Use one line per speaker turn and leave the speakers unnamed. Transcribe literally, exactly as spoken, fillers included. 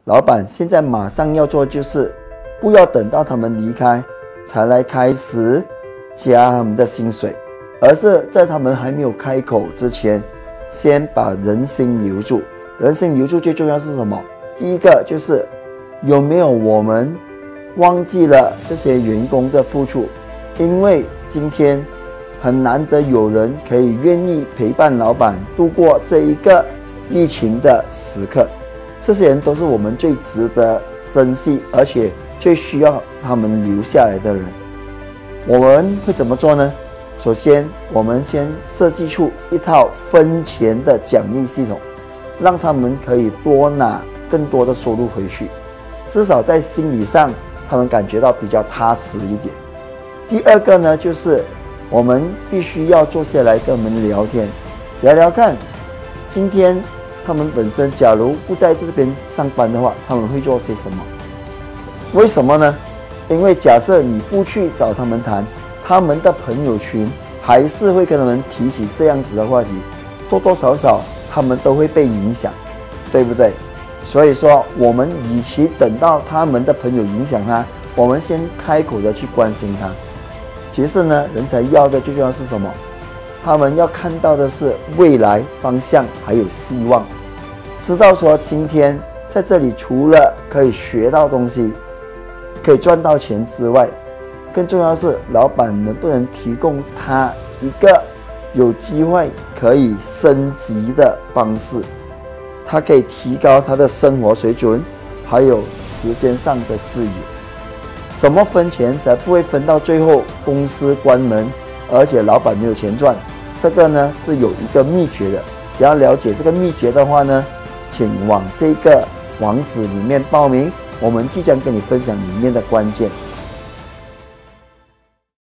老板现在马上要做就是不要等到他们离开才来开始加他们的薪水，而是在他们还没有开口之前，先把人心留住。人心留住最重要是什么？第一个就是有没有我们忘记了这些员工的付出，因为今天很难得有人可以愿意陪伴老板度过这一个疫情的时刻，这些人都是我们最值得珍惜而且最需要他们留下来的人。我们会怎么做呢？首先我们先设计出一套分钱的奖励系统，让他们可以多拿更多的收入回去，至少在心理上他们感觉到比较踏实一点。第二个呢，就是我们必须要坐下来跟我们聊天，聊聊看今天他们本身假如不在这边上班的话，他们会做些什么？为什么呢？因为假设你不去找他们谈，他们的朋友群还是会跟他们提起这样子的话题，多多少少他们都会被影响，对不对？所以说我们与其等到他们的朋友影响他，我们先开口的去关心他。其实呢，人才要的最重要是什么？他们要看到的是未来方向还有希望，知道说今天在这里除了可以学到东西可以赚到钱之外，更重要的是老板能不能提供他一个有机会可以升级的方式，他可以提高他的生活水准还有时间上的自由。怎么分钱才不会分到最后公司关门而且老板没有钱赚？这个呢是有一个秘诀的，只要了解这个秘诀的话呢，请往这个网址里面报名，我们即将跟你分享里面的关键。